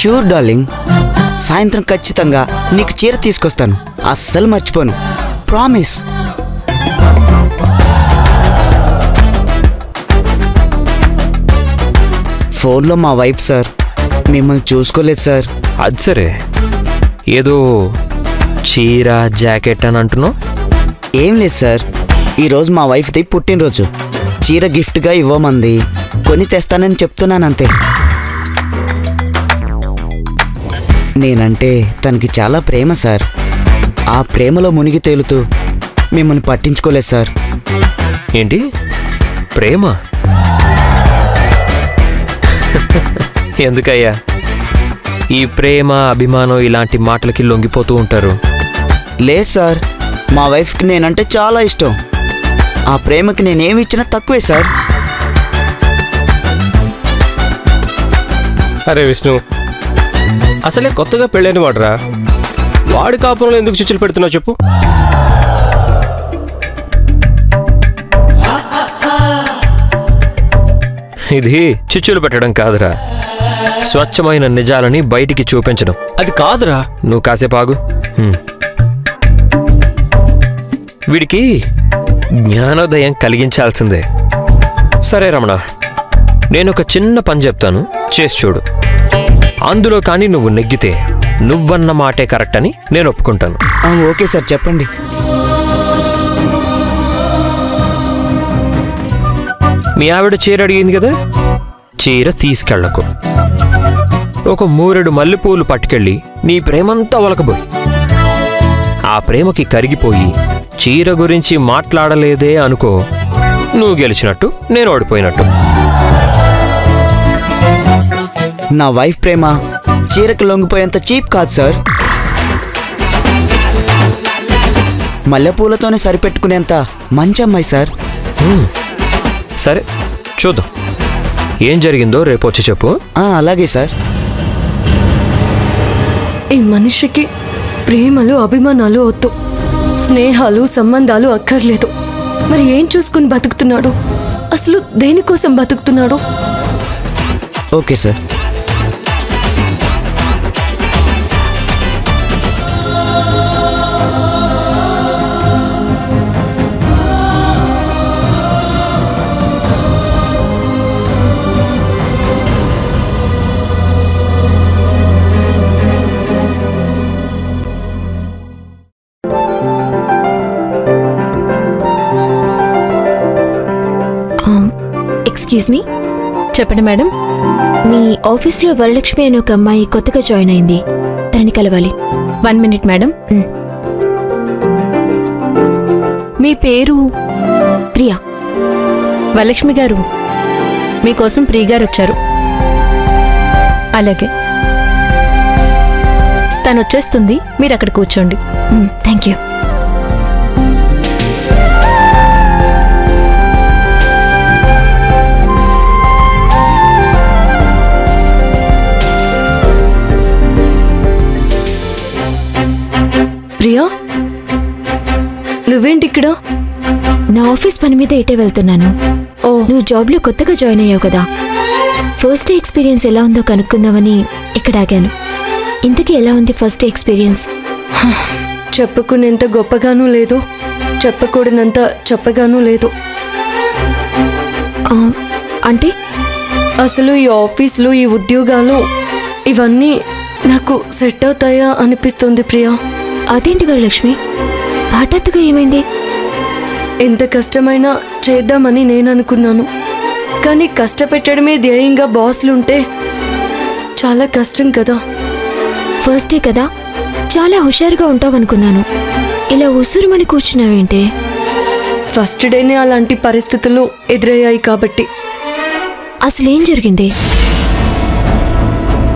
Sure darling, సాయంత్రం ఖచ్చితంగా నీకు చీర తీసుకొస్తాను. అస్సలు మర్చిపోను, ప్రామిస్. ఫోన్లో మా వైఫ్ సార్ మిమ్మల్ని చూసుకోలేదు సార్. అది సరే, ఏదో చీర జాకెట్ అని అంటున్నావు. ఏం లేదు సార్, ఈరోజు మా వైఫ్ది పుట్టినరోజు. చీర గిఫ్ట్గా ఇవ్వమంది, కొని తెస్తానని చెప్తున్నానంతే. నేనంటే తనకి చాలా ప్రేమ సార్. ఆ ప్రేమలో మునిగి తేలుతూ మిమ్మల్ని పట్టించుకోలేదు సార్. ఏంటి ప్రేమ? ఎందుకయ్యా ఈ ప్రేమ అభిమానం ఇలాంటి మాటలకి లొంగిపోతూ ఉంటారు? లేదు సార్, మా వైఫ్కి నేనంటే చాలా ఇష్టం. ఆ ప్రేమకి నేనేమి ఇచ్చినా తక్కువే సార్. అరే విష్ణు, అసలే కొత్తగా పెళ్ళైన వాడురా, వాడి కాపురంలో ఎందుకు చిచ్చులు పెడుతున్నావు చెప్పు. ఇది చిచ్చులు పెట్టడం కాదురా, స్వచ్ఛమైన నిజాలని బయటికి చూపించడం. అది కాదురా. నువ్వు కాసేపు ఆగు. వీడికి జ్ఞానోదయం కలిగించాల్సిందే. సరే రమణ, నేను ఒక చిన్న పని చెప్తాను, చేసి చూడు. అందులో కానీ నువ్వు నెగ్గితే నువ్వన్న మాటే కరెక్ట్ అని నేను ఒప్పుకుంటాను. ఓకే సార్, చెప్పండి. మీ ఆవిడ చీర అడిగింది కదా, చీర తీసుకెళ్లకు. ఒక 3 మల్లెపూలు పట్టుకెళ్ళి నీ ప్రేమంతా ఒలకబోయి, ఆ ప్రేమకి కరిగిపోయి చీర గురించి మాట్లాడలేదే అనుకో, నువ్వు గెలిచినట్టు, నేను ఓడిపోయినట్టు. నా వైఫ్ ప్రేమ చీరకు లొంగిపోయేంత చీప్ కాదు సార్. మల్లెపూలతోనే సరిపెట్టుకునేంత మంచి అమ్మాయి సార్. సరే చూద్దాం, ఏం జరిగిందో రేపు వచ్చి చెప్పు. అలాగే సార్. ఈ మనిషికి ప్రేమలు అభిమానాలు వద్దు, స్నేహాలు సంబంధాలు అక్కర్లేదు. మరి ఏం చూసుకుని బతుకుతున్నాడు? అసలు దేనికోసం బతుకుతున్నాడు? Okay sir. Excuse me. చెప్పండి మేడం. మీ ఆఫీస్లో వరలక్ష్మి అనే ఒక అమ్మాయి కొత్తగా జాయిన్ అయింది, తనని కలవాలి. 1 మినిట్ మేడం. మీ పేరు? ప్రియా. వరలక్ష్మి గారు, మీకోసం ప్రియ గారు వచ్చారు. అలాగే, తను వచ్చేస్తుంది, మీరు అక్కడ కూర్చోండి. Thank you. ప్రియా, నువ్వేంటి ఇక్కడ? నా ఆఫీస్ పని మీద ఇటే వెళ్తున్నాను. నువ్వు జాబ్లో కొత్తగా జాయిన్ అయ్యావు కదా, ఫస్ట్ డే ఎక్స్పీరియన్స్ ఎలా ఉందో కనుక్కుందామని ఇక్కడ ఆగాను. ఇంతకీ ఎలా ఉంది ఫస్ట్ డే ఎక్స్పీరియన్స్? చెప్పుకునేంత గొప్పగానూ లేదు, చెప్పకూడనంత చెప్పగానూ లేదు. అంటే అసలు ఈ ఆఫీసులు, ఈ ఉద్యోగాలు, ఇవన్నీ నాకు సెట్ అవుతాయా అనిపిస్తుంది ప్రియా. అదేంటి వరలక్ష్మి, హఠాత్తుగా ఏమైంది? ఎంత కష్టమైనా చేద్దామని నేను అనుకున్నాను, కానీ కష్టపెట్టడమే ధ్యేయంగా బాస్లుంటే చాలా కష్టం కదా. ఫస్ట్ డే కదా, చాలా హుషారుగా ఉంటావనుకున్నాను. ఇలా ఉసురుమని కూర్చున్నావేంటే? ఫస్ట్ డేనే అలాంటి పరిస్థితులు ఎదురయ్యాయి కాబట్టి. అసలేం జరిగింది?